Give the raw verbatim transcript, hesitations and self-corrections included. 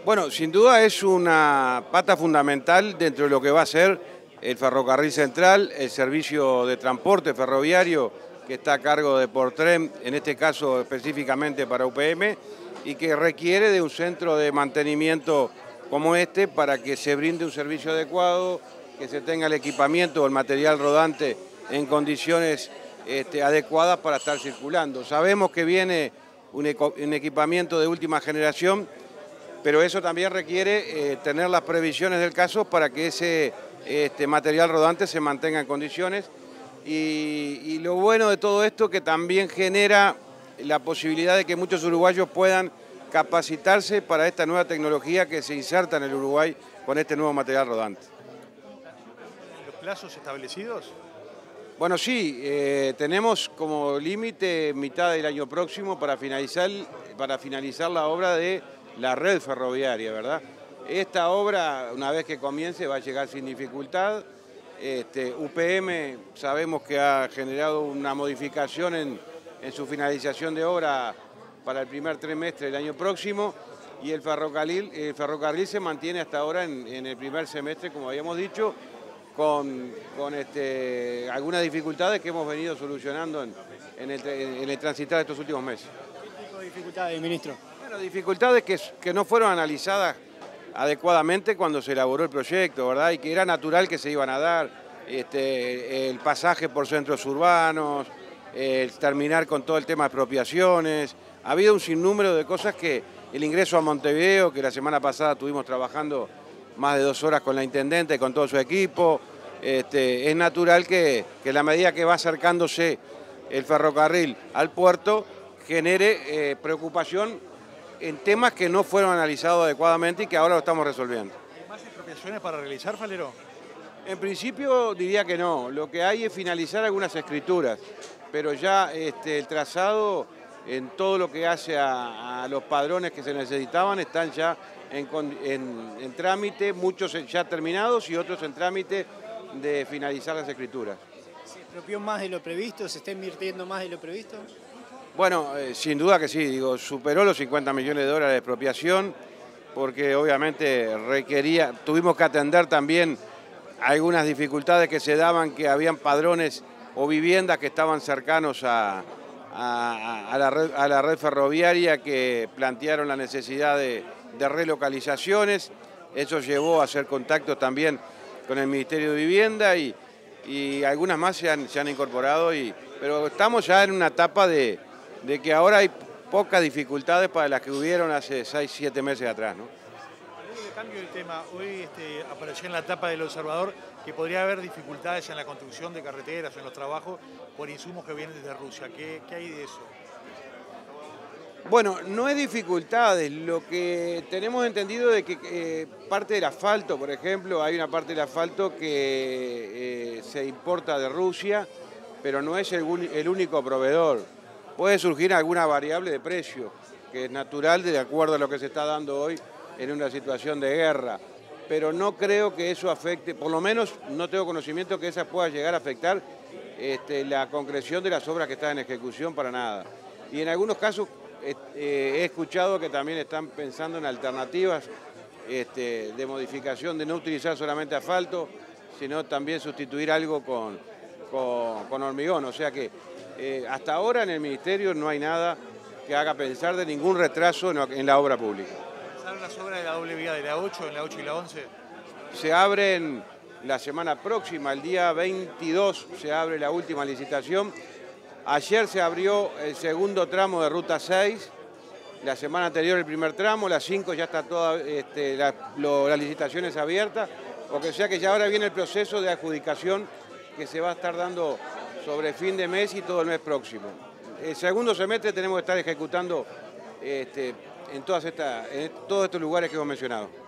Bueno, sin duda es una pata fundamental dentro de lo que va a ser el ferrocarril central, el servicio de transporte ferroviario que está a cargo de Portrem, en este caso específicamente para U P M, y que requiere de un centro de mantenimiento como este para que se brinde un servicio adecuado, que se tenga el equipamiento o el material rodante en condiciones este, adecuadas para estar circulando. Sabemos que viene un, un equipamiento de última generación, pero eso también requiere eh, tener las previsiones del caso para que ese este, material rodante se mantenga en condiciones. Y, y lo bueno de todo esto que también genera la posibilidad de que muchos uruguayos puedan capacitarse para esta nueva tecnología que se inserta en el Uruguay con este nuevo material rodante. ¿Los plazos establecidos? Bueno, sí, eh, tenemos como límite mitad del año próximo para finalizar, para finalizar la obra de la red ferroviaria, ¿verdad? Esta obra, una vez que comience, va a llegar sin dificultad. Este, U P M sabemos que ha generado una modificación en, en su finalización de obra para el primer trimestre del año próximo y el ferrocarril, el ferrocarril se mantiene hasta ahora en, en el primer semestre, como habíamos dicho, con, con este, algunas dificultades que hemos venido solucionando en, en, el, en el transitar de estos últimos meses. ¿Qué tipo de dificultades, ministro? Bueno, dificultades que, que no fueron analizadas adecuadamente cuando se elaboró el proyecto, ¿verdad? Y que era natural que se iban a dar, este, el pasaje por centros urbanos, el terminar con todo el tema de expropiaciones. Ha habido un sinnúmero de cosas que el ingreso a Montevideo, que la semana pasada estuvimos trabajando más de dos horas con la intendente y con todo su equipo, este, es natural que, que la medida que va acercándose el ferrocarril al puerto genere eh, preocupación en temas que no fueron analizados adecuadamente y que ahora lo estamos resolviendo. ¿Hay más expropiaciones para realizar, Falero? En principio diría que no, lo que hay es finalizar algunas escrituras, pero ya este, el trazado en todo lo que hace a, a los padrones que se necesitaban están ya en, en, en trámite, muchos ya terminados y otros en trámite de finalizar las escrituras. ¿Se expropió más de lo previsto? ¿Se está invirtiendo más de lo previsto? Bueno, eh, sin duda que sí, digo, superó los cincuenta millones de dólares de expropiación, porque obviamente requería, tuvimos que atender también algunas dificultades que se daban, que habían padrones o viviendas que estaban cercanos a, a, a, la, red, a la red ferroviaria que plantearon la necesidad de, de relocalizaciones. Eso llevó a hacer contactos también con el Ministerio de Vivienda y, y algunas más se han, se han incorporado, y, pero estamos ya en una etapa de... de que ahora hay pocas dificultades para las que hubieron hace seis, siete meses atrás, ¿no? Luego de cambio del tema, hoy este, apareció en la tapa del Observador que podría haber dificultades en la construcción de carreteras o en los trabajos por insumos que vienen desde Rusia. ¿Qué, qué hay de eso? Bueno, no es dificultades, lo que tenemos entendido de que eh, parte del asfalto, por ejemplo, hay una parte del asfalto que eh, se importa de Rusia, pero no es el, el único proveedor. Puede surgir alguna variable de precio, que es natural de acuerdo a lo que se está dando hoy en una situación de guerra, pero no creo que eso afecte, por lo menos no tengo conocimiento que esa pueda llegar a afectar este, la concreción de las obras que están en ejecución para nada. Y en algunos casos eh, he escuchado que también están pensando en alternativas este, de modificación, de no utilizar solamente asfalto, sino también sustituir algo con, con, con hormigón, o sea que Eh, hasta ahora en el Ministerio no hay nada que haga pensar de ningún retraso en, en la obra pública. ¿Empezaron las obras de la doble vía de la ocho, en la ocho y la once? Se abren la semana próxima, el día veintidós se abre la última licitación. Ayer se abrió el segundo tramo de Ruta seis, la semana anterior el primer tramo, la cinco ya está toda este, la, lo, las licitaciones abiertas, o que sea que ya ahora viene el proceso de adjudicación que se va a estar dando sobre fin de mes y todo el mes próximo. El segundo semestre tenemos que estar ejecutando este, en, todas estas, en todos estos lugares que hemos mencionado.